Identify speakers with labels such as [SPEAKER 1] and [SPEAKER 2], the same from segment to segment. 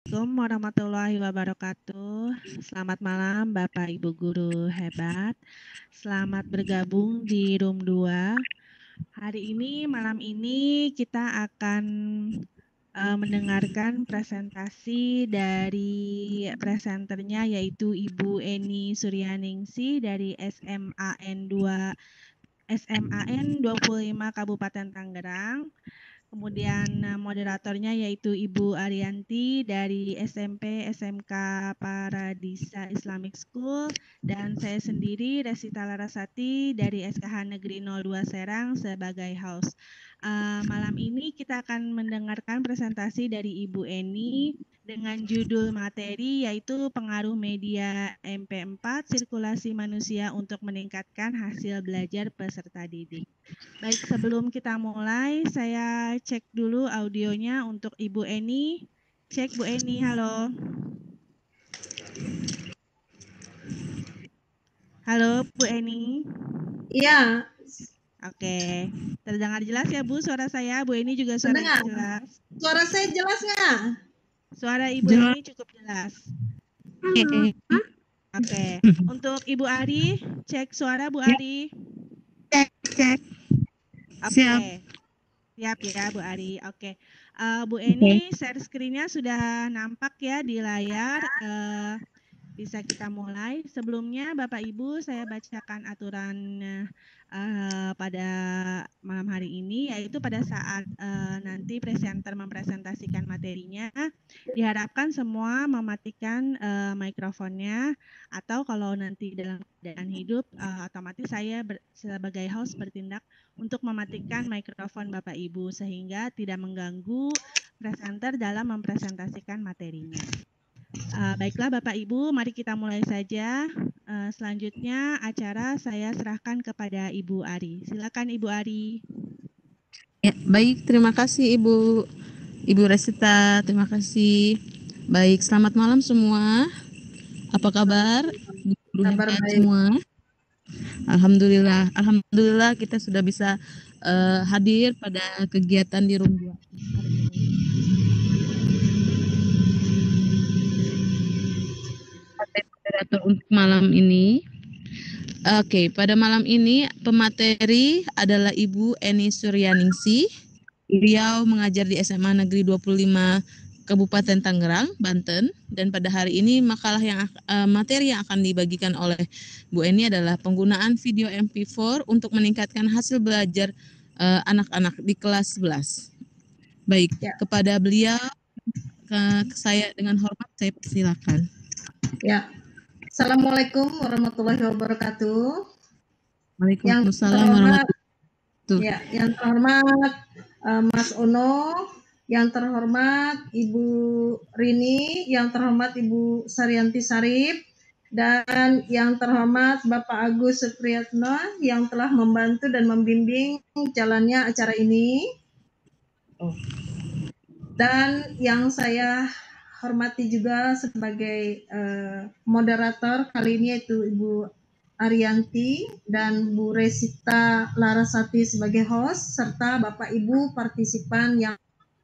[SPEAKER 1] Assalamualaikum warahmatullahi wabarakatuh. Selamat malam Bapak Ibu guru hebat. Selamat bergabung di room 2. Hari ini, malam ini kita akan mendengarkan presentasi dari presenternya yaitu Ibu Eni Suryaningsih dari SMAN 25 Kabupaten Tangerang. Kemudian moderatornya yaitu Ibu Arianti dari SMP SMK Paradisa Islamic School dan saya sendiri Resita Larasati dari SKH Negeri 02 Serang sebagai host. Malam ini kita akan mendengarkan presentasi dari Ibu Eni dengan judul materi yaitu pengaruh media MP4 sirkulasi manusia untuk meningkatkan hasil belajar peserta didik. Baik, sebelum kita mulai, saya cek dulu audionya untuk Ibu Eni. Cek Bu Eni, halo. Halo Bu Eni.
[SPEAKER 2] Iya.
[SPEAKER 1] Oke, terdengar jelas ya Bu suara saya? Bu Eni juga suaranya jelas?
[SPEAKER 2] Suara saya jelas nggak?
[SPEAKER 1] Suara Ibu Eni cukup jelas. Oke, untuk Ibu Ari, cek suara Bu Ari.
[SPEAKER 3] Cek.
[SPEAKER 1] Oke, siap ya Bu Ari. Oke, Bu Eni share screen-nya sudah nampak ya di layar. Bisa kita mulai. Sebelumnya Bapak Ibu saya bacakan aturan pada malam hari ini, yaitu pada saat nanti presenter mempresentasikan materinya, diharapkan semua mematikan mikrofonnya, atau kalau nanti dalam keadaan hidup, otomatis saya sebagai host bertindak untuk mematikan mikrofon Bapak Ibu sehingga tidak mengganggu presenter dalam mempresentasikan materinya. Baiklah Bapak Ibu, mari kita mulai saja. Selanjutnya acara saya serahkan kepada Ibu Ari. Silakan Ibu Ari.
[SPEAKER 3] Ya, baik, terima kasih Ibu Resita, terima kasih. Baik, selamat malam semua. Apa kabar?
[SPEAKER 2] Kabar baik
[SPEAKER 3] semua. Alhamdulillah kita sudah bisa hadir pada kegiatan di room 2. Moderator untuk malam ini. Oke, pada malam ini pemateri adalah Ibu Eni Suryaningsih. Beliau mengajar di SMA Negeri 25 Kabupaten Tangerang, Banten, dan pada hari ini materi yang akan dibagikan oleh Bu Eni adalah penggunaan video MP4 untuk meningkatkan hasil belajar anak-anak di kelas 11. Baik, ya. Kepada beliau saya dengan hormat saya persilakan.
[SPEAKER 2] Ya. Assalamualaikum warahmatullahi wabarakatuh.
[SPEAKER 3] Waalaikumsalam warahmatullahi wabarakatuh.
[SPEAKER 2] Ya, yang terhormat Mas Ono, yang terhormat Ibu Rini, yang terhormat Ibu Saryanti Sarip, dan yang terhormat Bapak Agus Supriyatno yang telah membantu dan membimbing jalannya acara ini. Dan yang saya hormati juga sebagai moderator kali ini yaitu Ibu Arianti dan Bu Resita Larasati sebagai host serta Bapak Ibu partisipan yang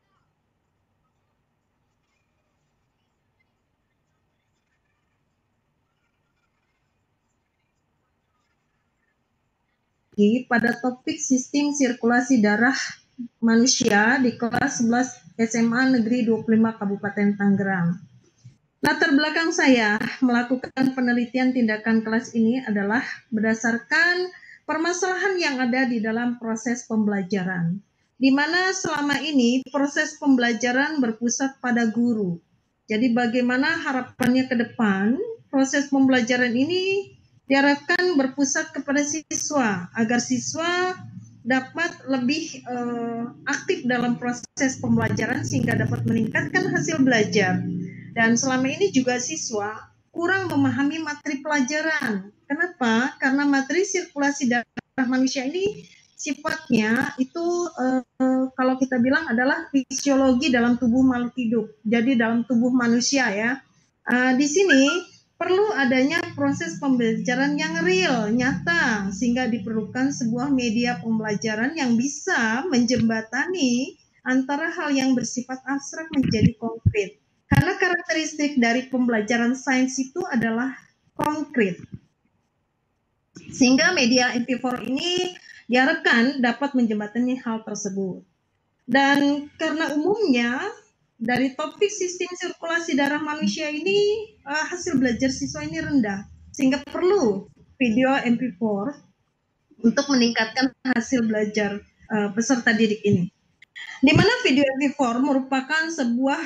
[SPEAKER 2] pada topik sistem sirkulasi darah manusia di kelas 11 SMA Negeri 25 Kabupaten Tangerang. Latar belakang saya melakukan penelitian tindakan kelas ini adalah berdasarkan permasalahan yang ada di dalam proses pembelajaran, di mana selama ini proses pembelajaran berpusat pada guru. Jadi bagaimana harapannya ke depan, proses pembelajaran ini diharapkan berpusat kepada siswa, agar siswa dapat lebih aktif dalam proses pembelajaran sehingga dapat meningkatkan hasil belajar. Dan selama ini juga siswa kurang memahami materi pelajaran. Kenapa? Karena materi sirkulasi darah manusia ini sifatnya itu kalau kita bilang adalah fisiologi dalam tubuh makhluk hidup. Jadi dalam tubuh manusia ya. Di sini perlu adanya proses pembelajaran yang real, nyata, sehingga diperlukan sebuah media pembelajaran yang bisa menjembatani antara hal yang bersifat abstrak menjadi konkret. Karena karakteristik dari pembelajaran sains itu adalah konkret. Sehingga media MP4 ini diharapkan dapat menjembatani hal tersebut. Dan karena umumnya dari topik sistem sirkulasi darah manusia ini hasil belajar siswa ini rendah, sehingga perlu video MP4 untuk meningkatkan hasil belajar peserta didik ini. Di mana video MP4 merupakan sebuah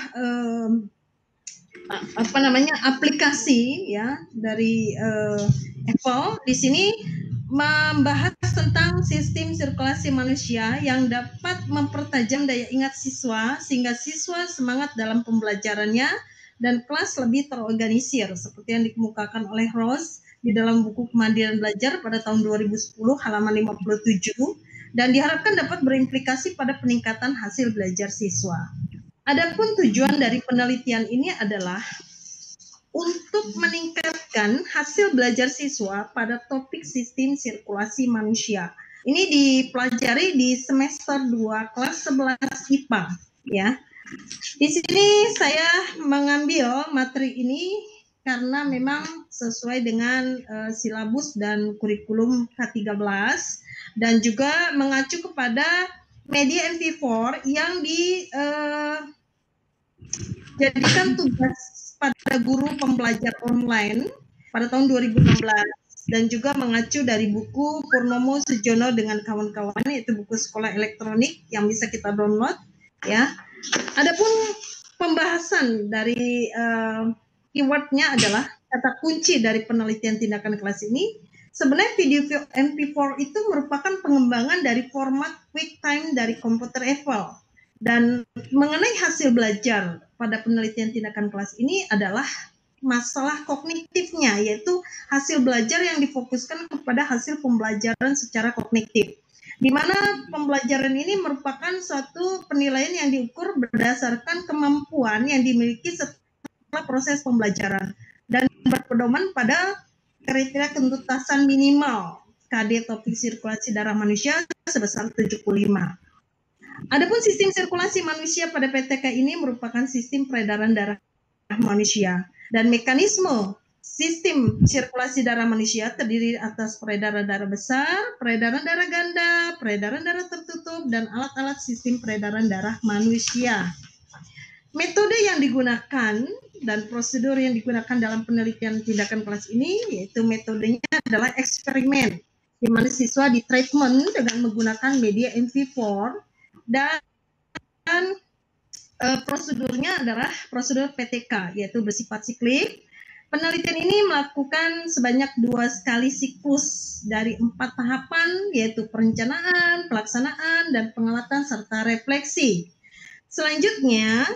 [SPEAKER 2] aplikasi ya dari Apple. Di sini membahas tentang sistem sirkulasi manusia yang dapat mempertajam daya ingat siswa sehingga siswa semangat dalam pembelajarannya dan kelas lebih terorganisir seperti yang dikemukakan oleh Rose di dalam buku Kemandirian Belajar pada tahun 2010 halaman 57 dan diharapkan dapat berimplikasi pada peningkatan hasil belajar siswa. Adapun tujuan dari penelitian ini adalah untuk meningkatkan hasil belajar siswa pada topik sistem sirkulasi manusia. Ini dipelajari di semester 2 kelas 11 IPA ya. Di sini saya mengambil materi ini karena memang sesuai dengan silabus dan kurikulum K13 dan juga mengacu kepada media MP4 yang dijadikan tugas pada guru pembelajar online pada tahun 2016 dan juga mengacu dari buku Purnomo Sujono dengan kawan-kawan, yaitu buku sekolah elektronik yang bisa kita download ya. Adapun pembahasan dari keywordnya adalah kata kunci dari penelitian tindakan kelas ini. Sebenarnya video MP4 itu merupakan pengembangan dari format QuickTime dari komputer Apple. Dan mengenai hasil belajar pada penelitian tindakan kelas ini adalah masalah kognitifnya, yaitu hasil belajar yang difokuskan kepada hasil pembelajaran secara kognitif. Di mana pembelajaran ini merupakan suatu penilaian yang diukur berdasarkan kemampuan yang dimiliki setelah proses pembelajaran dan berpedoman pada kriteria tuntutan minimal KD topik sirkulasi darah manusia sebesar 75. Adapun sistem sirkulasi manusia pada PTK ini merupakan sistem peredaran darah manusia dan mekanisme sistem sirkulasi darah manusia terdiri atas peredaran darah besar, peredaran darah ganda, peredaran darah tertutup, dan alat-alat sistem peredaran darah manusia. Metode yang digunakan dan prosedur yang digunakan dalam penelitian tindakan kelas ini yaitu metodenya adalah eksperimen, di mana siswa di treatment dengan menggunakan media MP4 dan prosedurnya adalah prosedur PTK yaitu bersifat siklik. Penelitian ini melakukan sebanyak 2 kali siklus dari 4 tahapan yaitu perencanaan, pelaksanaan, dan pengamatan serta refleksi. Selanjutnya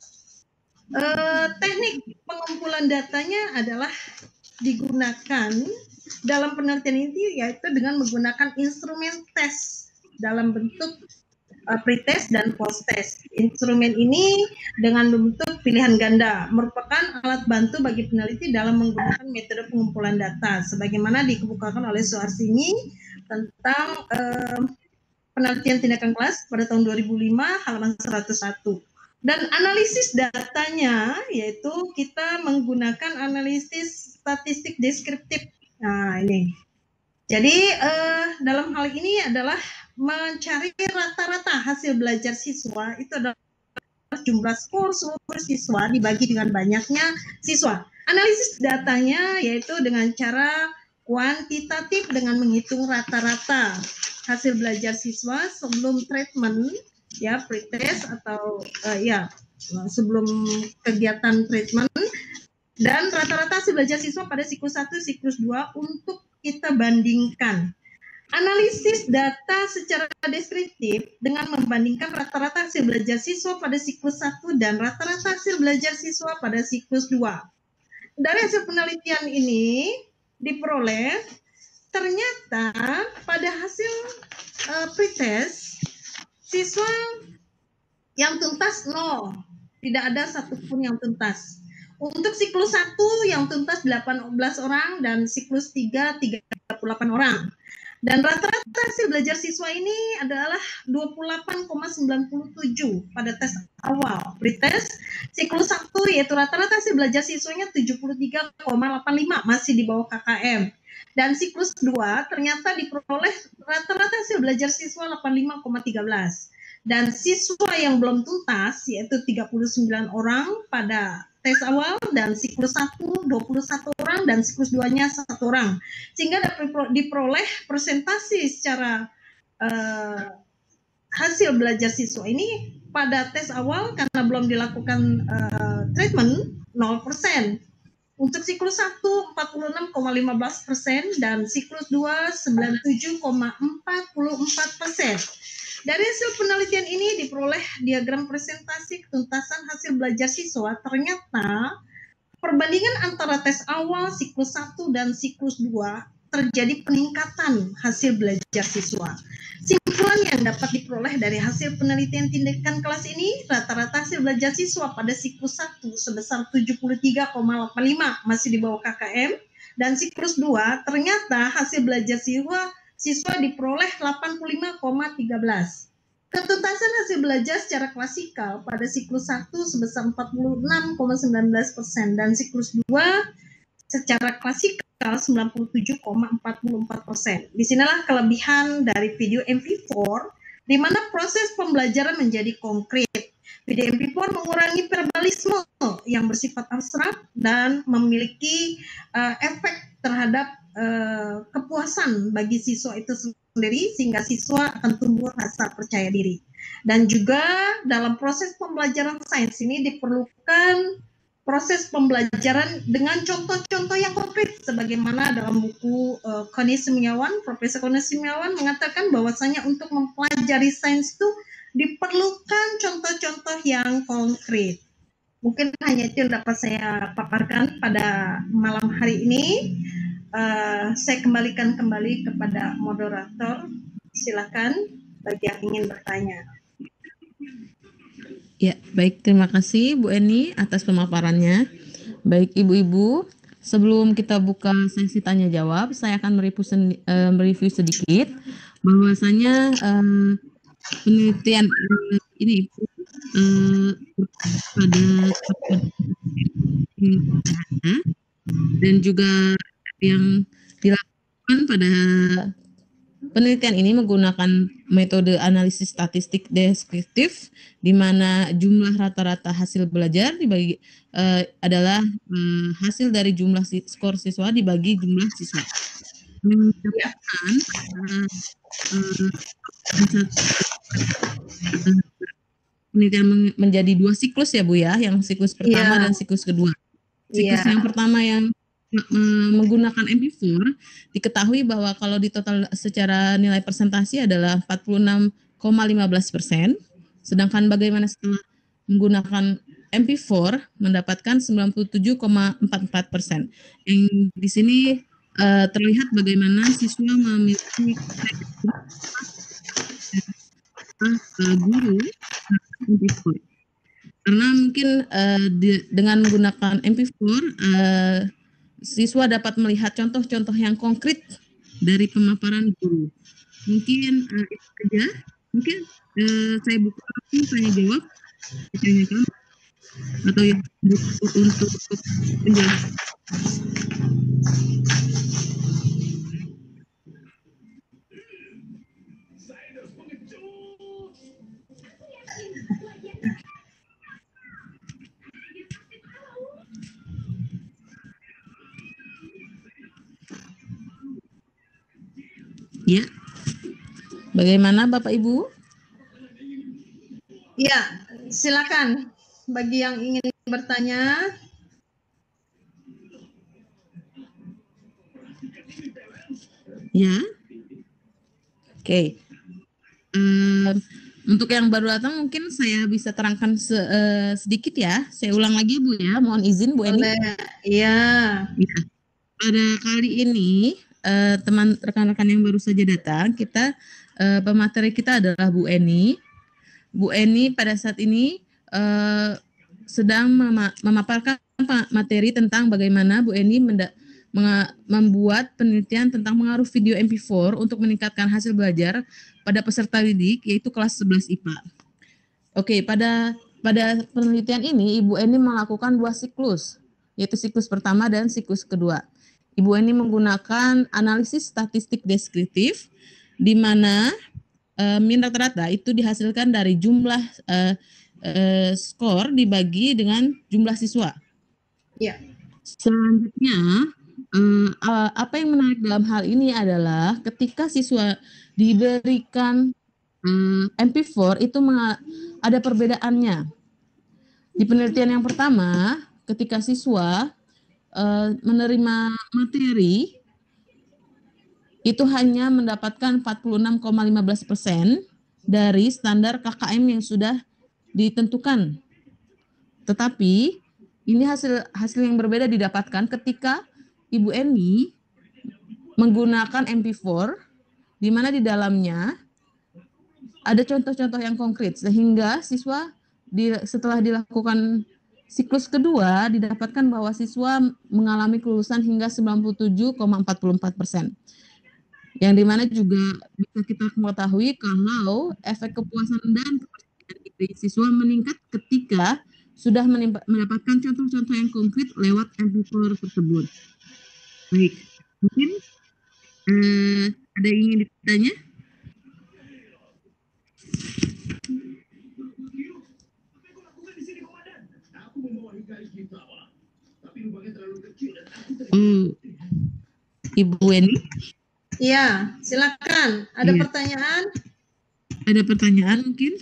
[SPEAKER 2] teknik pengumpulan datanya adalah digunakan dalam penelitian ini yaitu dengan menggunakan instrumen tes dalam bentuk pretest dan posttest. Instrumen ini dengan bentuk pilihan ganda merupakan alat bantu bagi peneliti dalam menggunakan metode pengumpulan data sebagaimana dikemukakan oleh Suarsini tentang penelitian tindakan kelas pada tahun 2005 halaman 101. Dan analisis datanya yaitu kita menggunakan analisis statistik deskriptif. Nah ini. Jadi dalam hal ini adalah mencari rata-rata hasil belajar siswa itu adalah jumlah skor seluruh siswa dibagi dengan banyaknya siswa. Analisis datanya yaitu dengan cara kuantitatif dengan menghitung rata-rata hasil belajar siswa sebelum treatment ya pretest atau sebelum kegiatan treatment dan rata-rata hasil belajar siswa pada siklus 1, siklus 2 untuk kita bandingkan. Analisis data secara deskriptif dengan membandingkan rata-rata hasil belajar siswa pada siklus 1 dan rata-rata hasil belajar siswa pada siklus 2. Dari hasil penelitian ini diperoleh ternyata pada hasil pretest siswa yang tuntas 0, tidak ada satupun yang tuntas. Untuk siklus 1 yang tuntas 18 orang dan siklus 3 38 orang. Dan rata-rata hasil belajar siswa ini adalah 28,97 pada tes awal. Pretest siklus 1 yaitu rata-rata hasil belajar siswanya 73,85, masih di bawah KKM. Dan siklus 2 ternyata diperoleh rata-rata hasil belajar siswa 85,13. Dan siswa yang belum tuntas yaitu 39 orang pada tes awal, dan siklus 1 21 orang, dan siklus 2-nya 1 orang. Sehingga dapat diperoleh presentasi secara hasil belajar siswa ini pada tes awal karena belum dilakukan treatment 0%. Untuk siklus 1 46,15% dan siklus 2 97,44%. Dari hasil penelitian ini diperoleh diagram presentasi ketuntasan hasil belajar siswa. Ternyata perbandingan antara tes awal siklus 1 dan siklus 2 terjadi peningkatan hasil belajar siswa. Simpulan yang dapat diperoleh dari hasil penelitian tindakan kelas ini, rata-rata hasil belajar siswa pada siklus 1 sebesar 73,85, masih di bawah KKM, dan siklus 2 ternyata hasil belajar siswa diperoleh 85,13. Ketuntasan hasil belajar secara klasikal pada siklus 1 sebesar 46,19% dan siklus 2 secara klasikal 97,44%. Disinilah kelebihan dari video MP4, di mana proses pembelajaran menjadi konkret. Video MP4 mengurangi verbalisme yang bersifat abstrak dan memiliki efek terhadap kepuasan bagi siswa itu sendiri, sehingga siswa akan tumbuh rasa percaya diri. Dan juga dalam proses pembelajaran sains ini diperlukan proses pembelajaran dengan contoh-contoh yang konkret, sebagaimana dalam buku Koni Semiawan, Profesor Koni Semiawan mengatakan bahwasanya untuk mempelajari sains itu diperlukan contoh-contoh yang konkret. Mungkin hanya itu yang dapat saya paparkan pada malam hari ini. Saya kembalikan kembali kepada moderator. Silakan bagi yang ingin bertanya.
[SPEAKER 3] Ya, baik, terima kasih Bu Eni atas pemaparannya. Baik Ibu-ibu, sebelum kita buka sesi tanya jawab, saya akan mereview sedikit bahwasanya penelitian ini pada dan juga yang dilakukan pada penelitian ini menggunakan metode analisis statistik deskriptif, di mana jumlah rata-rata hasil belajar dibagi adalah hasil dari jumlah skor siswa dibagi jumlah siswa. Mendapatkan penelitian menjadi 2 siklus ya Bu ya, yang siklus pertama dan siklus kedua. Siklus yang pertama yang menggunakan MP4 diketahui bahwa kalau di total secara nilai persentasi adalah 46,15%, sedangkan bagaimana setelah menggunakan MP4 mendapatkan 97,44%. Yang di sini terlihat bagaimana siswa memiliki guru MP4. Karena mungkin dengan menggunakan MP4 siswa dapat melihat contoh-contoh yang konkret dari pemaparan guru. Mungkin itu saja. Mungkin saya buka langsung tanya jawab, ditanyakan atau yang untuk penjelasan. Ya, bagaimana Bapak Ibu?
[SPEAKER 2] Ya, silakan bagi yang ingin bertanya.
[SPEAKER 3] Ya, oke. Untuk yang baru datang mungkin saya bisa terangkan sedikit ya. Saya ulang lagi Bu ya, mohon izin Bu Eni.
[SPEAKER 2] Iya.
[SPEAKER 3] Ya. Pada kali ini teman rekan-rekan yang baru saja datang, kita pemateri kita adalah Bu Eni. Bu Eni pada saat ini sedang memaparkan materi tentang bagaimana Bu Eni membuat penelitian tentang pengaruh video MP4 untuk meningkatkan hasil belajar pada peserta didik, yaitu kelas 11 IPA. Oke, pada penelitian ini Ibu Eni melakukan 2 siklus, yaitu siklus pertama dan siklus kedua. Ibu Eni menggunakan analisis statistik deskriptif, di mana min rata-rata itu dihasilkan dari jumlah skor dibagi dengan jumlah siswa.
[SPEAKER 2] Ya.
[SPEAKER 3] Selanjutnya, apa yang menarik dalam hal ini adalah ketika siswa diberikan MP4 itu ada perbedaannya. Di penelitian yang pertama, ketika siswa menerima materi itu hanya mendapatkan 46,15% dari standar KKM yang sudah ditentukan. Tetapi ini hasil yang berbeda didapatkan ketika Ibu Eni menggunakan MP4, di mana di dalamnya ada contoh-contoh yang konkret, sehingga siswa setelah dilakukan siklus kedua didapatkan bahwa siswa mengalami kelulusan hingga 97,44%. Yang dimana juga bisa kita mengetahui kalau efek kepuasan dan kepercayaan diri siswa meningkat ketika sudah mendapatkan contoh-contoh yang konkret lewat MP4 tersebut. Baik, mungkin ada yang ingin ditanya? Ibu Eni?
[SPEAKER 2] Iya, silakan. Ada pertanyaan?
[SPEAKER 3] Ada pertanyaan mungkin?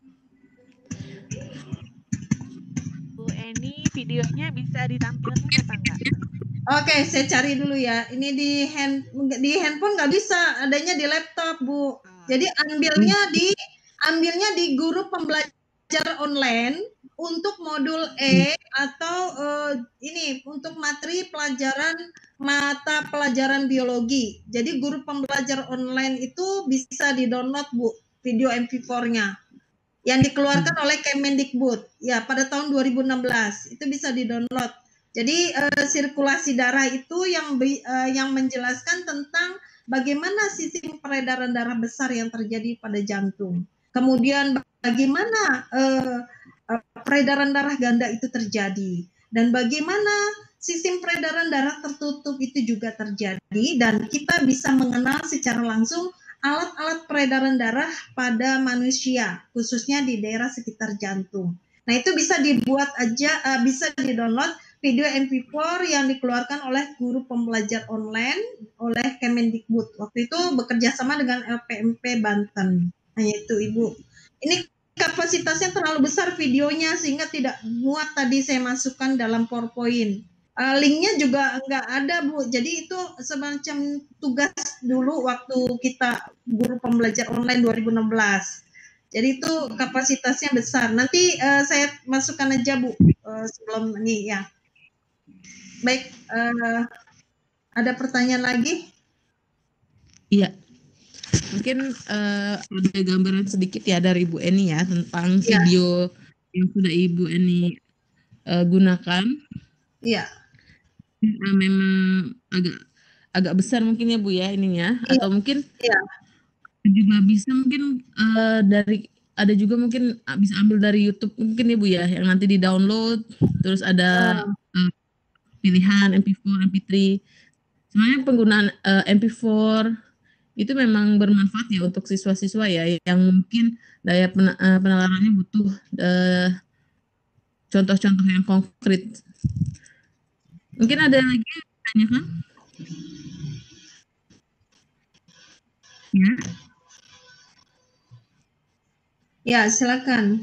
[SPEAKER 1] Bu Eni, videonya bisa ditampilkan apa enggak?
[SPEAKER 2] Oke, saya cari dulu ya. Ini di handphone nggak bisa, adanya di laptop, Bu. Jadi ambilnya di guru pembelajar online untuk modul E atau ini untuk materi mata pelajaran biologi. Jadi guru pembelajar online itu bisa di-download, Bu, video MP4-nya yang dikeluarkan oleh Kemendikbud ya pada tahun 2016. Itu bisa di-download. Jadi sirkulasi darah itu yang menjelaskan tentang bagaimana sistem peredaran darah besar yang terjadi pada jantung. Kemudian bagaimana peredaran darah ganda itu terjadi dan bagaimana sistem peredaran darah tertutup itu juga terjadi, dan kita bisa mengenal secara langsung alat-alat peredaran darah pada manusia, khususnya di daerah sekitar jantung. Nah, itu bisa bisa di-download video MP4 yang dikeluarkan oleh guru pembelajar online oleh Kemendikbud. Waktu itu bekerja sama dengan LPMP Banten. Nah, itu Ibu. Ini kapasitasnya terlalu besar videonya sehingga tidak muat tadi saya masukkan dalam PowerPoint. Linknya juga nggak ada, Bu. Jadi itu semacam tugas dulu waktu kita guru pembelajar online 2016. Jadi itu kapasitasnya besar. Nanti saya masukkan aja, Bu, sebelum ini ya. Baik, ada pertanyaan lagi?
[SPEAKER 3] Iya. Mungkin ada gambaran sedikit ya dari Ibu Eni ya tentang video yang sudah Ibu Eni gunakan.
[SPEAKER 2] Iya.
[SPEAKER 3] Memang agak besar mungkin ya Bu ya ininya, atau mungkin juga bisa mungkin ada juga mungkin bisa ambil dari YouTube mungkin ya Bu ya, yang nanti di download terus ada pilihan MP4, MP3. Sebenarnya penggunaan MP4 itu memang bermanfaat ya untuk siswa-siswa ya yang mungkin daya penalarannya butuh contoh-contoh yang konkret. Mungkin ada lagi yang ditanyakan? Ya.
[SPEAKER 2] Ya, silakan.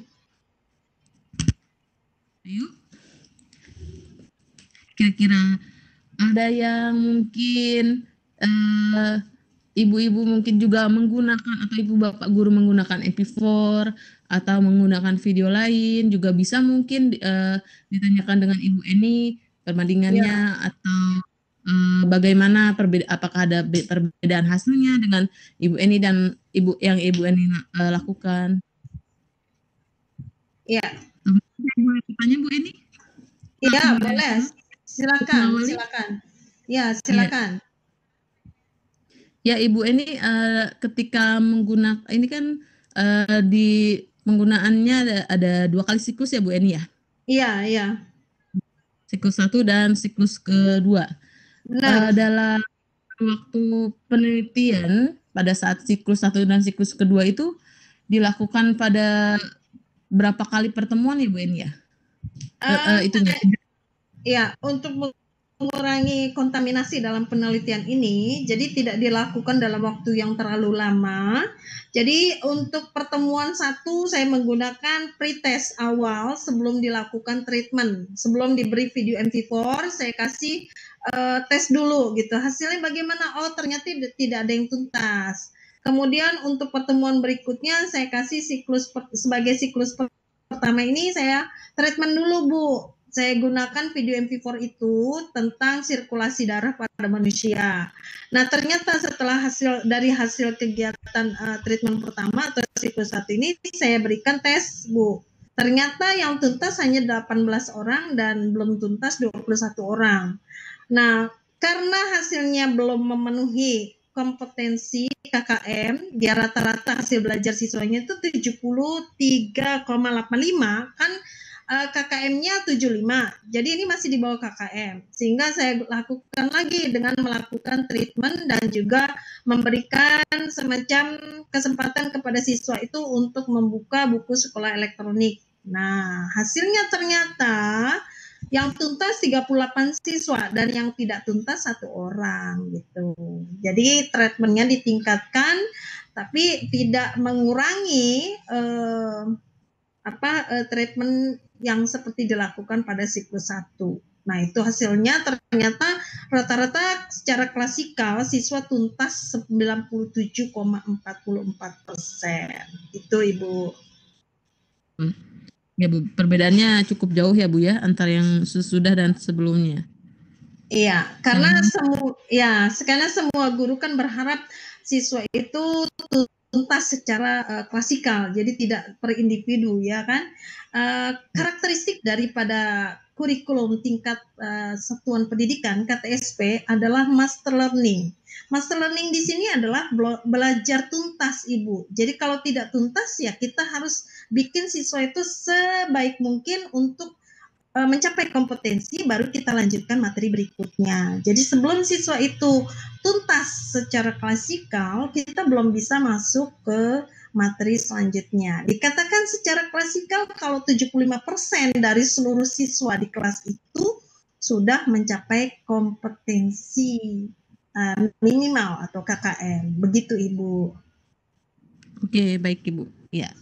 [SPEAKER 3] Ayo. Kira-kira ada yang mungkin ibu-ibu mungkin juga menggunakan atau ibu bapak guru menggunakan MP4 atau menggunakan video lain, juga bisa mungkin ditanyakan dengan Ibu Eni perbandingannya atau bagaimana apakah ada perbedaan hasilnya dengan Ibu Eni dan Ibu Eni lakukan.
[SPEAKER 2] Iya.
[SPEAKER 3] Boleh bertanya Bu Eni?
[SPEAKER 2] Iya, boleh. Silakan. Ya,
[SPEAKER 3] Iya.
[SPEAKER 2] silakan.
[SPEAKER 3] Ya, Ibu Eni, ketika menggunakan ini kan di penggunaannya ada 2 kali siklus ya, Bu Eni ya.
[SPEAKER 2] Iya, iya.
[SPEAKER 3] Siklus 1 dan siklus kedua.
[SPEAKER 2] Benar.
[SPEAKER 3] Dalam waktu penelitian pada saat siklus 1 dan siklus kedua itu dilakukan pada berapa kali pertemuan ya, Bu Eni ya? Itunya.
[SPEAKER 2] Ya, untuk mengurangi kontaminasi dalam penelitian ini, jadi tidak dilakukan dalam waktu yang terlalu lama. Jadi untuk pertemuan 1 saya menggunakan pretest awal sebelum dilakukan treatment. Sebelum diberi video MT4, saya kasih tes dulu gitu. Hasilnya bagaimana? Oh, ternyata tidak ada yang tuntas. Kemudian untuk pertemuan berikutnya saya kasih sebagai siklus pertama ini saya treatment dulu, Bu. Saya gunakan video MP4 itu tentang sirkulasi darah pada manusia. Nah, ternyata setelah dari hasil kegiatan treatment pertama atau siklus 1 ini, saya berikan tes, Bu. Ternyata yang tuntas hanya 18 orang dan belum tuntas 21 orang. Nah, karena hasilnya belum memenuhi kompetensi KKM, dia rata-rata hasil belajar siswanya itu 73,85, kan KKM-nya 75. Jadi ini masih di bawah KKM. Sehingga saya lakukan lagi dengan melakukan treatment dan juga memberikan semacam kesempatan kepada siswa itu untuk membuka buku sekolah elektronik. Nah, hasilnya ternyata yang tuntas 38 siswa dan yang tidak tuntas 1 orang gitu. Jadi treatmentnya ditingkatkan tapi tidak mengurangi treatment yang seperti dilakukan pada siklus 1. Nah, itu hasilnya ternyata rata-rata secara klasikal siswa tuntas 97,44%. Itu, Ibu.
[SPEAKER 3] Ya, Bu, perbedaannya cukup jauh ya, Bu ya, antara yang sesudah dan sebelumnya.
[SPEAKER 2] Iya, karena semua guru kan berharap siswa itu tuntas secara klasikal, jadi tidak per individu, ya kan. Karakteristik daripada kurikulum tingkat satuan pendidikan KTSP adalah master learning. Master learning di sini adalah belajar tuntas, Ibu. Jadi kalau tidak tuntas ya kita harus bikin siswa itu sebaik mungkin untuk mencapai kompetensi, baru kita lanjutkan materi berikutnya. Jadi sebelum siswa itu tuntas secara klasikal, kita belum bisa masuk ke materi selanjutnya. Dikatakan secara klasikal kalau 75% dari seluruh siswa di kelas itu sudah mencapai kompetensi minimal atau KKM. Begitu, Ibu.
[SPEAKER 3] Oke, baik, Ibu. Ya.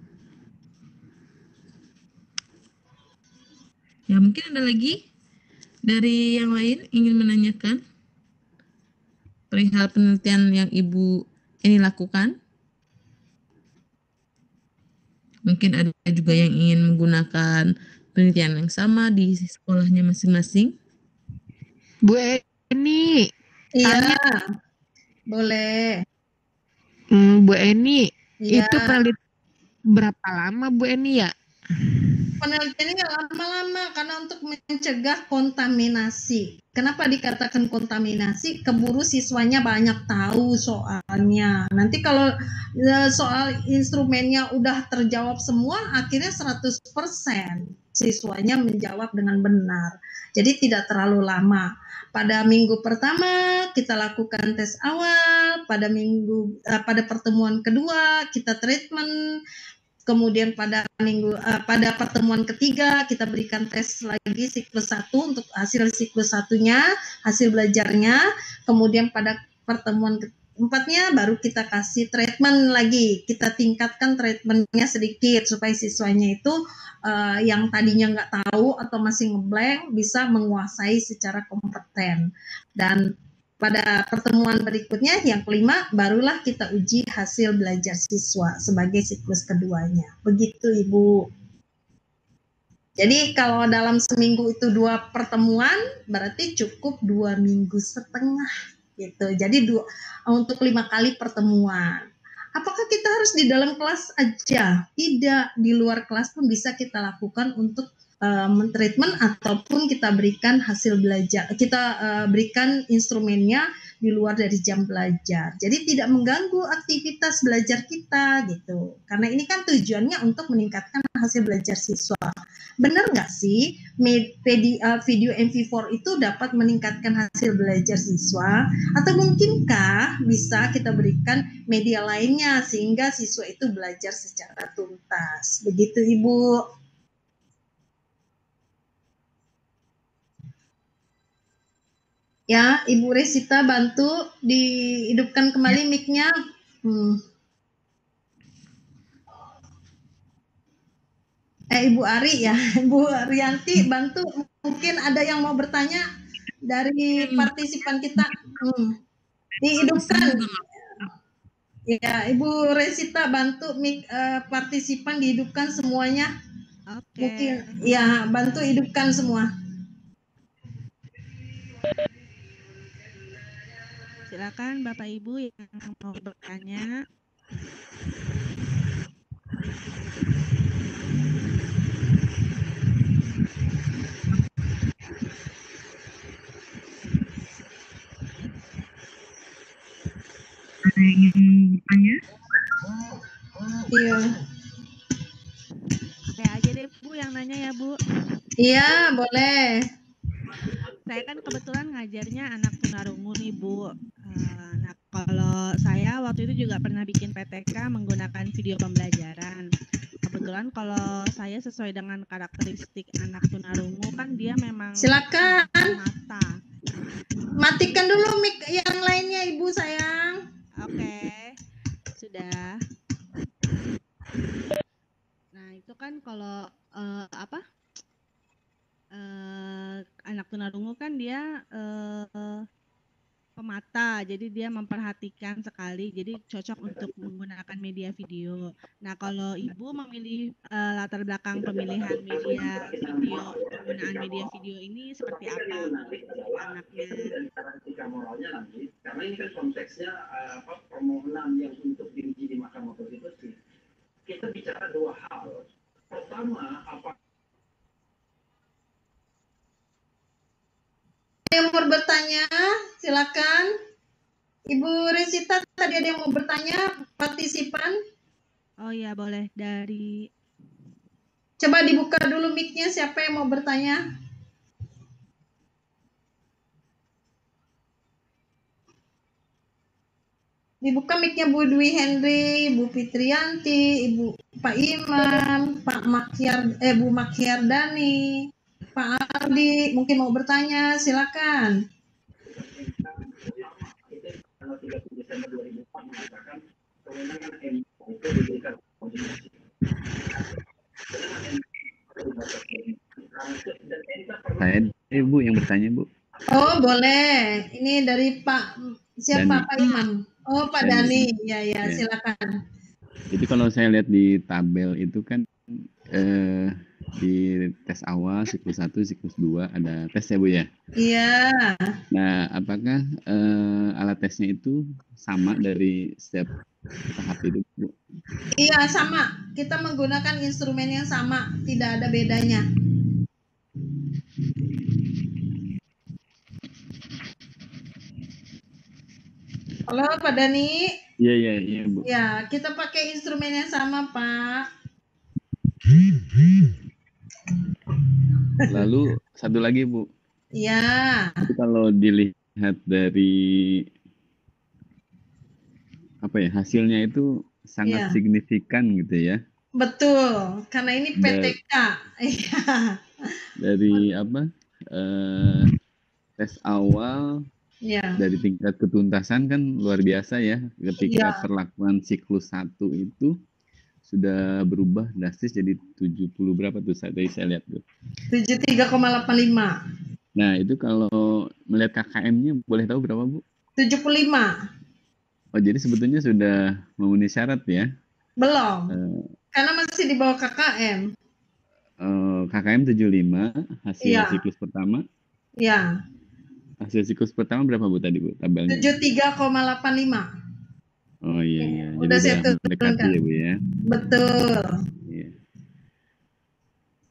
[SPEAKER 3] Ya, mungkin ada lagi dari yang lain ingin menanyakan perihal penelitian yang Ibu ini lakukan. Mungkin ada juga yang ingin menggunakan penelitian yang sama di sekolahnya masing-masing.
[SPEAKER 4] Bu Eni.
[SPEAKER 2] Iya, boleh.
[SPEAKER 4] Bu Eni,
[SPEAKER 2] ya.
[SPEAKER 4] Itu penelitian berapa lama Bu Eni ya?
[SPEAKER 2] Penelitiannya nggak lama-lama karena untuk mencegah kontaminasi. Kenapa dikatakan kontaminasi? Keburu siswanya banyak tahu soalnya. Nanti kalau soal instrumennya udah terjawab semua, akhirnya 100% siswanya menjawab dengan benar. Jadi tidak terlalu lama. Pada minggu pertama kita lakukan tes awal, pada pertemuan kedua kita treatment. Kemudian pada pertemuan ketiga kita berikan tes lagi siklus 1 untuk hasil siklus 1-nya, hasil belajarnya. Kemudian pada pertemuan keempatnya baru kita kasih treatment lagi. Kita tingkatkan treatmentnya sedikit supaya siswanya itu yang tadinya nggak tahu atau masih ngeblank bisa menguasai secara kompeten. Dan pada pertemuan berikutnya, yang kelima, barulah kita uji hasil belajar siswa sebagai siklus keduanya. Begitu, Ibu. Jadi kalau dalam seminggu itu 2 pertemuan, berarti cukup 2,5 minggu gitu. Jadi untuk 5 kali pertemuan. Apakah kita harus di dalam kelas aja? Tidak, di luar kelas pun bisa kita lakukan untuk mentreatment ataupun kita berikan hasil belajar, kita berikan instrumennya di luar dari jam belajar. Jadi tidak mengganggu aktivitas belajar kita gitu. Karena ini kan tujuannya untuk meningkatkan hasil belajar siswa. Benar nggak sih video MV4 itu dapat meningkatkan hasil belajar siswa? Atau mungkinkah bisa kita berikan media lainnya sehingga siswa itu belajar secara tuntas? Begitu Ibu. Ya, Ibu Resita bantu dihidupkan kembali mic-nya. Ibu Ari ya, Ibu Rianti bantu, mungkin ada yang mau bertanya dari partisipan kita. Dihidupkan. Ya, Ibu Resita bantu mic partisipan dihidupkan semuanya.
[SPEAKER 1] Oke.
[SPEAKER 2] Mungkin ya, bantu hidupkan semua.
[SPEAKER 1] Silakan Bapak Ibu yang mau bertanya.
[SPEAKER 3] Ada yang ingin bertanya?
[SPEAKER 2] Iya.
[SPEAKER 1] Saya aja deh Bu yang nanya ya Bu.
[SPEAKER 2] Iya, boleh.
[SPEAKER 1] Saya kan kebetulan ngajarnya anak tunarungu nih Bu. Nah kalau saya waktu itu juga pernah bikin PTK menggunakan video pembelajaran. Kebetulan kalau saya sesuai dengan karakteristik anak tunarungu kan dia memang
[SPEAKER 2] Silakan.
[SPEAKER 1] mata.
[SPEAKER 2] Matikan dulu mic yang lainnya Ibu sayang.
[SPEAKER 1] Oke, sudah. Nah itu kan kalau anak tunarungu kan dia pemata, jadi dia memperhatikan sekali, jadi cocok untuk menggunakan media video. Nah kalau Ibu memilih latar belakang pemilihan media video, penggunaan media video ini seperti apa untuk anaknya?
[SPEAKER 5] Karena ini kan konteksnya permohonan yang untuk diuji di Mahkamah Konstitusi. Kita bicara dua hal. Pertama, apa
[SPEAKER 2] yang mau bertanya, silakan. Ibu Resita tadi ada yang mau bertanya, partisipan.
[SPEAKER 1] Oh iya boleh, dari
[SPEAKER 2] Coba dibuka dulu mic-nya, siapa yang mau bertanya? Dibuka mic-nya Bu Dwi Henry, Bu Fitrianti, Ibu Pak Imam, Pak Bu Makyardani, Pak Ardi, mungkin mau bertanya, silakan.
[SPEAKER 5] tanggal 30 Desember 2004 mengatakan kewenangan MK itu diberikan konstitusi.
[SPEAKER 6] Saya Bu yang bertanya Bu.
[SPEAKER 2] Oh boleh, ini dari Pak siapa
[SPEAKER 6] Dani.
[SPEAKER 2] Pak Imam? Oh Pak Dani, ya silakan.
[SPEAKER 6] Jadi kalau saya lihat di tabel itu kan di tes awal siklus 1, siklus 2 ada tes ya Bu ya?
[SPEAKER 2] Iya.
[SPEAKER 6] Nah, apakah alat tesnya itu sama dari setiap tahap itu Bu?
[SPEAKER 2] Iya sama, kita menggunakan instrumen yang sama, tidak ada bedanya. Halo Pak Dani.
[SPEAKER 6] Iya Bu.
[SPEAKER 2] Ya, kita pakai instrumen yang sama Pak.
[SPEAKER 6] Lalu satu lagi Bu.
[SPEAKER 2] Iya.
[SPEAKER 6] Tapi kalau dilihat dari hasilnya itu sangat signifikan gitu ya.
[SPEAKER 2] Betul, karena ini PTK. Iya.
[SPEAKER 6] Dari tes awal dari tingkat ketuntasan kan luar biasa ya. Ketika perlakuan siklus 1 itu sudah berubah drastis jadi 70 berapa tuh tadi saya lihat tuh. 73,85. Nah, itu kalau melihat KKM-nya boleh tahu berapa, Bu? 75. Oh, jadi sebetulnya sudah memenuhi syarat ya?
[SPEAKER 2] Belum. Karena masih di bawah KKM.
[SPEAKER 6] KKM 75 hasil siklus pertama.
[SPEAKER 2] Iya.
[SPEAKER 6] Hasil siklus pertama berapa Bu tadi Bu tabelnya?
[SPEAKER 2] 73,85.
[SPEAKER 6] Oh iya.
[SPEAKER 2] Udah
[SPEAKER 6] jadi
[SPEAKER 2] saya
[SPEAKER 6] mendekati ya Bu ya.
[SPEAKER 2] Betul.
[SPEAKER 6] Iya.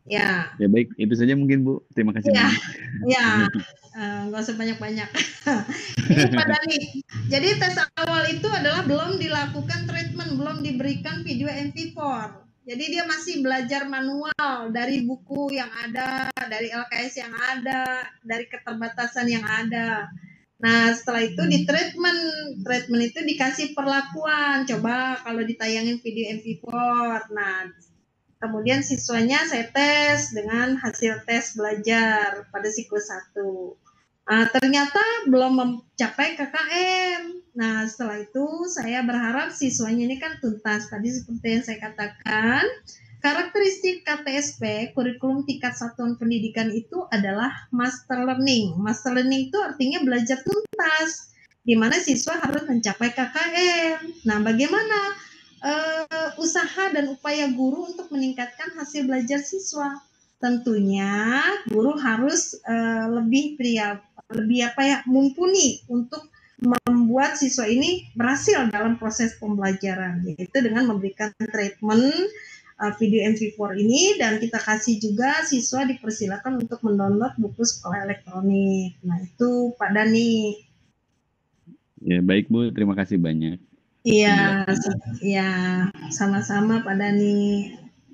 [SPEAKER 2] Ya.
[SPEAKER 6] Ya baik, itu saja mungkin Bu. Terima kasih
[SPEAKER 2] Ya,
[SPEAKER 6] banyak.
[SPEAKER 2] ya, nggak usah banyak-banyak. Ini Pak Dani. Jadi tes awal itu adalah belum dilakukan treatment, belum diberikan video MP4. Jadi dia masih belajar manual dari buku yang ada, dari LKS yang ada, dari keterbatasan yang ada. Nah, setelah itu di treatment itu dikasih perlakuan. Coba kalau ditayangin video MP4. Nah, kemudian siswanya saya tes dengan hasil tes belajar pada siklus 1. Ternyata belum mencapai KKM. Nah, setelah itu saya berharap siswanya ini kan tuntas. Tadi seperti yang saya katakan, karakteristik KTSP, kurikulum tingkat satuan pendidikan itu adalah master learning. Master learning itu artinya belajar tuntas, di mana siswa harus mencapai KKM. Nah, bagaimana usaha dan upaya guru untuk meningkatkan hasil belajar siswa? Tentunya guru harus lebih mumpuni untuk membuat siswa ini berhasil dalam proses pembelajaran, yaitu dengan memberikan treatment video MP4 ini, dan kita kasih juga siswa dipersilakan untuk mendownload buku sekolah elektronik. Nah, itu Pak Dani.
[SPEAKER 6] Ya, baik Bu, terima kasih banyak.
[SPEAKER 2] Iya, ya, sama-sama Pak Dani.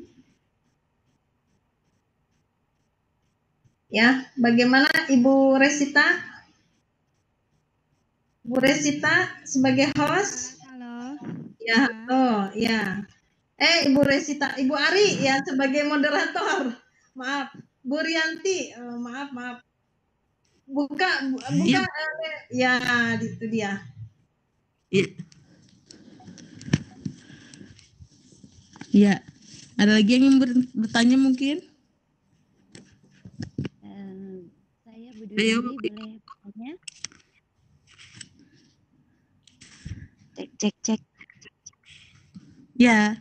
[SPEAKER 2] Ya, bagaimana Ibu Resita? Bu Resita sebagai host?
[SPEAKER 1] Halo.
[SPEAKER 2] Ya, halo, ya. Ibu Resita, Ibu Ari ya sebagai moderator. Maaf, Bu Rianti, maaf. Buka ya, itu dia.
[SPEAKER 3] Iya. Ya, ada lagi yang bertanya mungkin?
[SPEAKER 7] Saya Bu Dwi boleh bertanya? Cek.
[SPEAKER 3] Ya.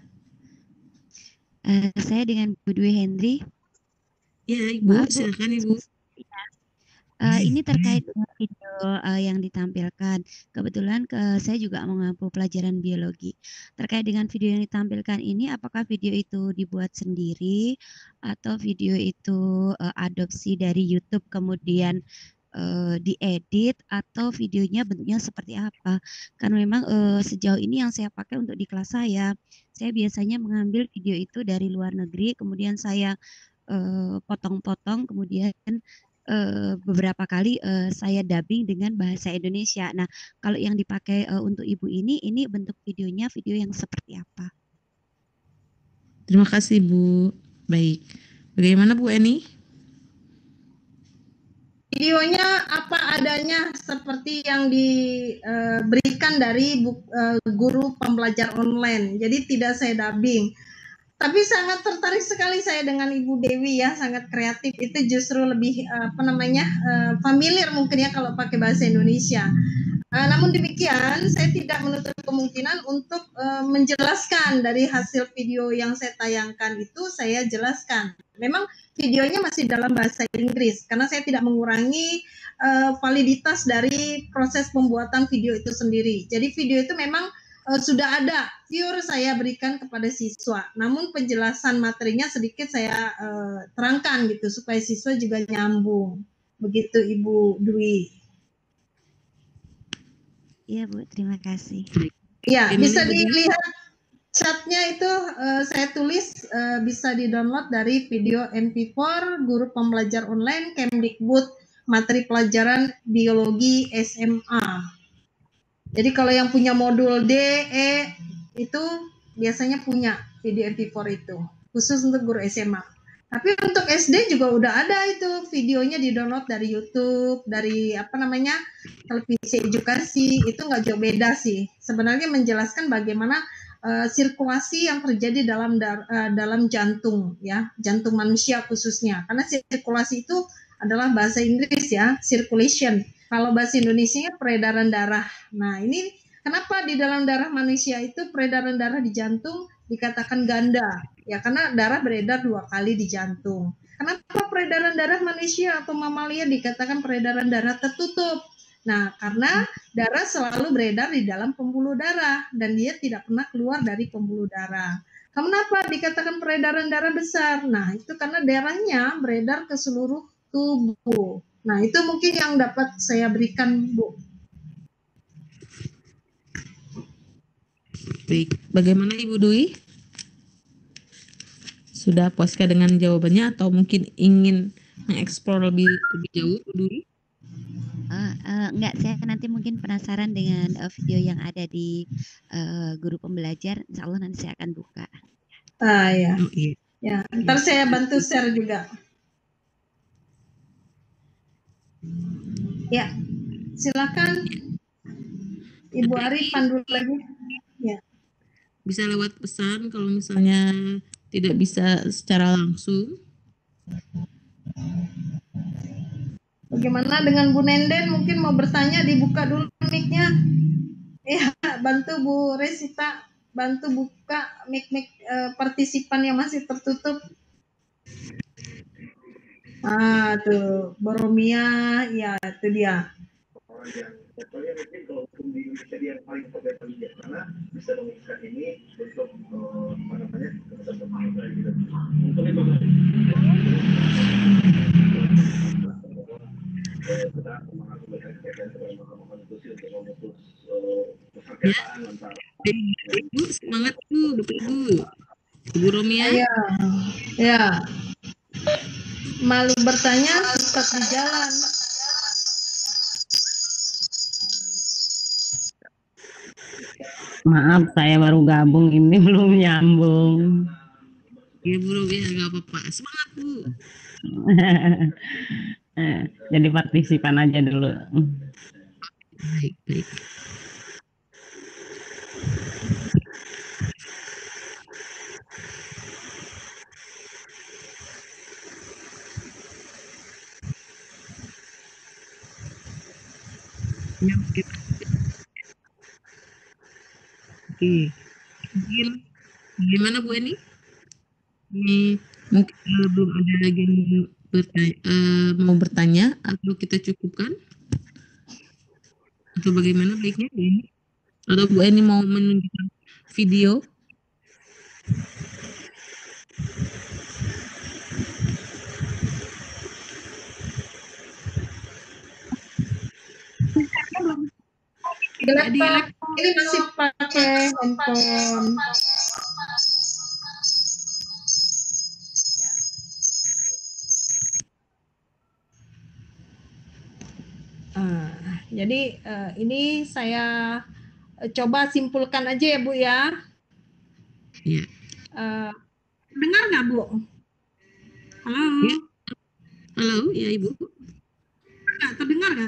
[SPEAKER 7] Saya dengan Bu Dwi Hendri.
[SPEAKER 3] Ya, Ibu, silakan Ibu.
[SPEAKER 7] Ini terkait dengan video yang ditampilkan. Kebetulan saya juga mengampu pelajaran biologi. Terkait dengan video yang ditampilkan ini, apakah video itu dibuat sendiri atau video itu adopsi dari YouTube kemudian diedit, atau videonya bentuknya seperti apa? Karena memang sejauh ini yang saya pakai untuk di kelas saya biasanya mengambil video itu dari luar negeri, kemudian saya potong-potong, kemudian beberapa kali saya dubbing dengan bahasa Indonesia. Nah, kalau yang dipakai untuk Ibu ini bentuk videonya video yang seperti apa?
[SPEAKER 3] Terima kasih Bu. Baik. Bagaimana Bu Eni?
[SPEAKER 2] Videonya apa adanya seperti yang diberikan dari guru pembelajar online. Jadi tidak saya dubbing. Tapi sangat tertarik sekali saya dengan Ibu Dewi ya, sangat kreatif. Itu justru lebih familiar mungkin ya kalau pakai bahasa Indonesia. Namun demikian, saya tidak menutup kemungkinan untuk menjelaskan dari hasil video yang saya tayangkan itu, saya jelaskan. Memang videonya masih dalam bahasa Inggris, karena saya tidak mengurangi validitas dari proses pembuatan video itu sendiri. Jadi video itu memang sudah ada, pure saya berikan kepada siswa. Namun penjelasan materinya sedikit saya terangkan gitu, supaya siswa juga nyambung. Begitu Ibu Dwi.
[SPEAKER 7] Iya Bu, terima kasih.
[SPEAKER 2] Ya, bisa dilihat chatnya itu saya tulis, bisa di-download dari video MP4 guru pembelajar online Kemdikbud materi pelajaran biologi SMA. Jadi kalau yang punya modul D, E itu biasanya punya video MP4 itu, khusus untuk guru SMA. Tapi untuk SD juga udah ada itu videonya, di-download dari YouTube, dari televisi edukasi, itu nggak jauh beda sih. Sebenarnya menjelaskan bagaimana sirkulasi yang terjadi dalam jantung ya, jantung manusia khususnya. Karena sirkulasi itu adalah bahasa Inggris ya, circulation. Kalau bahasa Indonesianya peredaran darah. Nah, ini kenapa di dalam darah manusia itu peredaran darah di jantung dikatakan ganda? Ya, karena darah beredar 2 kali di jantung. Kenapa peredaran darah manusia atau mamalia dikatakan peredaran darah tertutup? Nah, karena darah selalu beredar di dalam pembuluh darah dan dia tidak pernah keluar dari pembuluh darah. Kenapa dikatakan peredaran darah besar? Nah, itu karena darahnya beredar ke seluruh tubuh. Nah, itu mungkin yang dapat saya berikan, Bu.
[SPEAKER 3] Baik, bagaimana Ibu Dwi? Sudah puaskah dengan jawabannya atau mungkin ingin mengeksplor lebih jauh, Bu Dwi?
[SPEAKER 7] Enggak, saya nanti mungkin penasaran dengan video yang ada di guru pembelajar. Insya Allah nanti saya akan buka.
[SPEAKER 2] Ya.
[SPEAKER 3] Oh, iya.
[SPEAKER 2] Ya, ntar saya bantu share juga. Ya, silakan Ibu Ari pandu lagi. Ya.
[SPEAKER 3] Bisa lewat pesan kalau misalnya tidak bisa secara langsung.
[SPEAKER 2] Bagaimana dengan Bu Nenden? Mungkin mau bertanya, dibuka dulu mic-nya. Ya, bantu Bu Resita, bantu buka mic-mic partisipan yang masih tertutup. Tuh, Boromia, ya itu dia.
[SPEAKER 5] Pokoknya mungkin kalau di Indonesia dia yang paling terbiasa bijaksana bisa mengikat ini untuk apa namanya kebesaran gitu. Untuk itu kita mengakomodasi kaitan dengan Mahkamah Konstitusi untuk memutus persengketaan antara.
[SPEAKER 3] Ibu semangat Bu, Bapak Ibu. Ibu Romia.
[SPEAKER 2] Ya. Malu bertanya, tetap di jalan.
[SPEAKER 8] Maaf, saya baru gabung, ini belum nyambung.
[SPEAKER 3] Ya Bu Romia, nggak apa-apa. Semangat Bu.
[SPEAKER 8] Jadi partisipan aja dulu.
[SPEAKER 3] Baik, baik. Oke. Mungkin gimana Bu Eni? Ini mungkin belum ada lagi yang mau bertanya atau kita cukupkan? Atau bagaimana baiknya Bu Eni? Atau Bu Eni mau menunjukkan video?
[SPEAKER 2] Ini masih pakai handphone. Jadi ini saya coba simpulkan aja ya Bu ya.
[SPEAKER 3] Iya.
[SPEAKER 2] Dengar nggak Bu? Halo.
[SPEAKER 3] Ya. Halo, ya Ibu.
[SPEAKER 2] Terdengar nggak?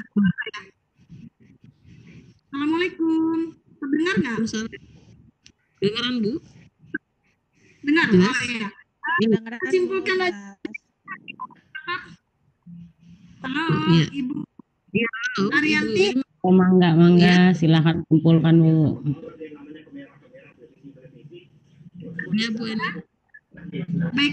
[SPEAKER 2] Assalamualaikum. Terdengar nggak?
[SPEAKER 3] Dengaran Bu?
[SPEAKER 2] Dengar.
[SPEAKER 3] Jelas?
[SPEAKER 2] Oh ya.
[SPEAKER 1] Dengaran,
[SPEAKER 2] Simpulkan aja. Halo,
[SPEAKER 3] ya.
[SPEAKER 2] Ibu.
[SPEAKER 3] Ya, halo,
[SPEAKER 2] Arianti.
[SPEAKER 3] Ibu.
[SPEAKER 8] Oh, mangga, silakan kumpulkan Bu.
[SPEAKER 3] Ya Bu Eni.
[SPEAKER 2] Baik,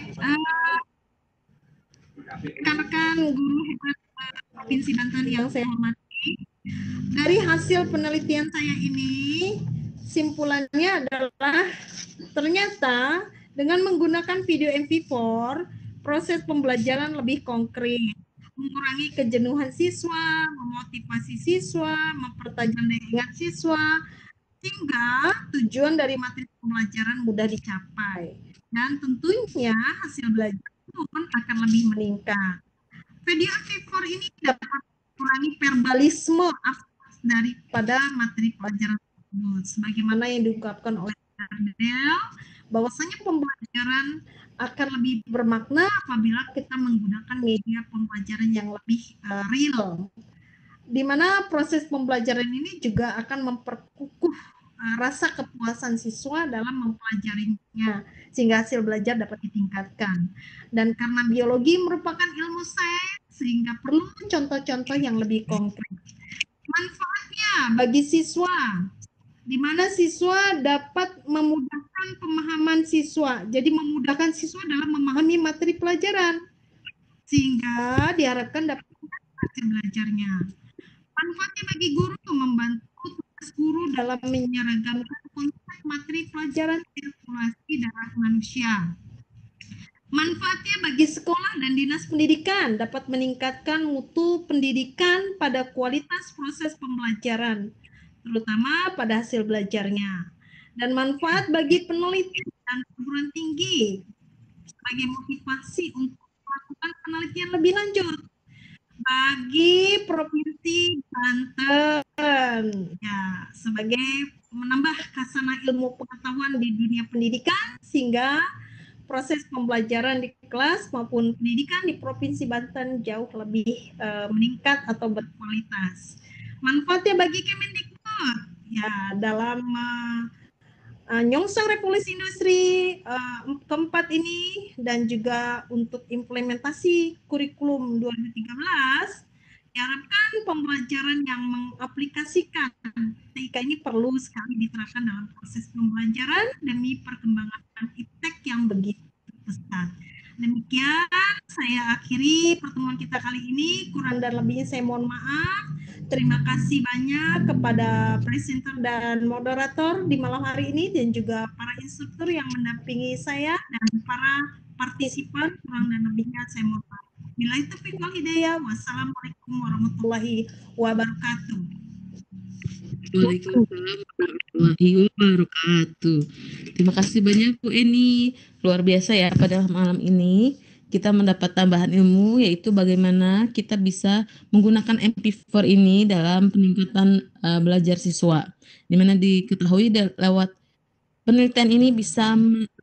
[SPEAKER 2] rekan-rekan guru hebat Provinsi Banten yang saya hormati, dari hasil penelitian saya ini, simpulannya adalah ternyata dengan menggunakan video MP4, proses pembelajaran lebih konkret, mengurangi kejenuhan siswa, memotivasi siswa, mempertajam daya ingat siswa, sehingga tujuan dari materi pembelajaran mudah dicapai. Dan tentunya hasil belajar pun akan lebih meningkat. Video MP4 ini dapat mengurangi verbalisme daripada materi pelajaran tersebut. Sebagaimana yang diungkapkan oleh Ardel, bahwasanya pembelajaran akan lebih bermakna apabila kita menggunakan media pembelajaran yang lebih real. Di mana proses pembelajaran ini juga akan memperkukuh rasa kepuasan siswa dalam mempelajarinya sehingga hasil belajar dapat ditingkatkan. Dan karena biologi merupakan ilmu sains sehingga perlu contoh-contoh yang lebih konkret. Manfaatnya bagi siswa, di mana siswa dapat memudahkan pemahaman siswa. Jadi memudahkan siswa dalam memahami materi pelajaran sehingga diharapkan dapat hasil belajarnya. Manfaatnya bagi guru membantu tugas guru dalam menyeragamkan konsep
[SPEAKER 9] materi pelajaran sirkulasi darah manusia. Manfaatnya bagi sekolah dan dinas pendidikan dapat meningkatkan mutu pendidikan pada kualitas proses pembelajaran, terutama pada hasil belajarnya. Dan manfaat bagi peneliti dan perguruan tinggi sebagai motivasi untuk melakukan penelitian lebih lanjut. Bagi Provinsi Banten, ya, sebagai menambah khasanah ilmu pengetahuan di dunia pendidikan sehingga proses pembelajaran di kelas maupun pendidikan di Provinsi Banten jauh lebih meningkat atau berkualitas. Manfaatnya bagi Kemendikbud, ya, dalam nyongsong revolusi industri keempat ini dan juga untuk implementasi kurikulum 2013, diharapkan pembelajaran yang mengaplikasikan TIK ini perlu sekali diterapkan dalam proses pembelajaran demi perkembangan iptek yang begitu pesat. Demikian saya akhiri pertemuan kita kali ini. Kurang dan lebihnya saya mohon maaf. Terima kasih banyak kepada presenter dan moderator di malam hari ini dan juga para instruktur yang mendampingi saya dan para partisipan. Kurang dan lebihnya saya mohon maaf. Bila itu wal hidayah. Wassalamualaikum warahmatullahi wabarakatuh.
[SPEAKER 3] Waalaikumsalam warahmatullahi wabarakatuh. Terima kasih banyak Bu Eni. Luar biasa ya, pada malam ini kita mendapat tambahan ilmu, yaitu bagaimana kita bisa menggunakan MP4 ini dalam peningkatan belajar siswa. Dimana diketahui lewat penelitian ini bisa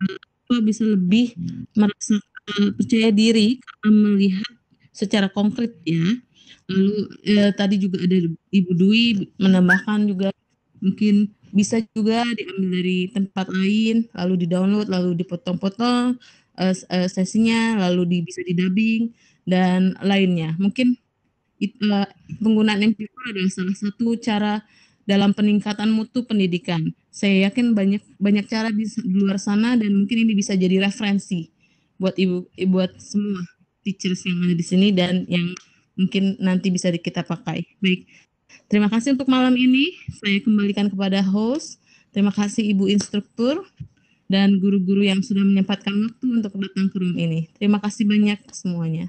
[SPEAKER 3] lebih merasa percaya diri karena melihat secara konkret ya. Lalu tadi juga ada Ibu Dwi menambahkan juga mungkin bisa juga diambil dari tempat lain, lalu di-download, lalu dipotong-potong sesinya, lalu bisa di-dubbing dan lainnya. Mungkin penggunaan MP4 adalah salah satu cara dalam peningkatan mutu pendidikan. Saya yakin banyak cara di luar sana dan mungkin ini bisa jadi referensi buat buat semua teachers yang ada di sini dan yang mungkin nanti bisa kita pakai. Baik, terima kasih untuk malam ini. Saya kembalikan kepada host. Terima kasih Ibu Instruktur dan guru-guru yang sudah menyempatkan waktu untuk datang ke room ini. Terima kasih banyak semuanya.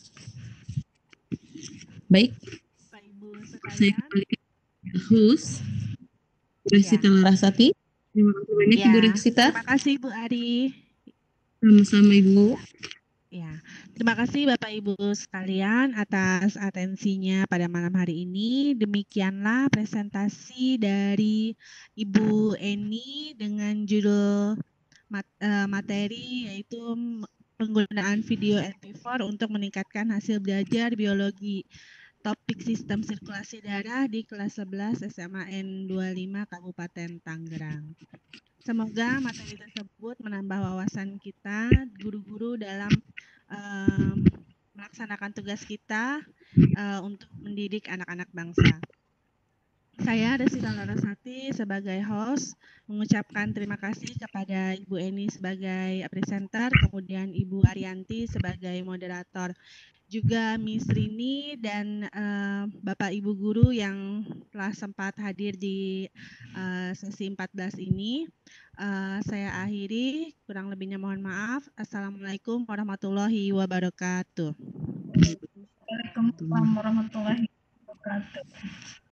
[SPEAKER 3] Baik, saya kembalikan kepada host, Resita Larasati. Terima kasih banyak Ibu Resita.
[SPEAKER 1] Terima kasih Ibu Ari.
[SPEAKER 3] Sama-sama Ibu.
[SPEAKER 1] Ya, terima kasih Bapak Ibu sekalian atas atensinya pada malam hari ini. Demikianlah presentasi dari Ibu Eni dengan judul materi yaitu penggunaan video MP4 untuk meningkatkan hasil belajar biologi. Topik sistem sirkulasi darah di kelas 11 SMA N25 Kabupaten Tangerang. Semoga materi tersebut menambah wawasan kita, guru-guru dalam melaksanakan tugas kita untuk mendidik anak-anak bangsa. Saya Resita Larasati sebagai host mengucapkan terima kasih kepada Ibu Eni sebagai presenter, kemudian Ibu Arianti sebagai moderator, juga Miss Rini dan Bapak Ibu guru yang telah sempat hadir di sesi 14 ini. Saya akhiri, kurang lebihnya mohon maaf. Assalamualaikum warahmatullahi wabarakatuh.
[SPEAKER 9] Waalaikumsalam warahmatullahi wabarakatuh.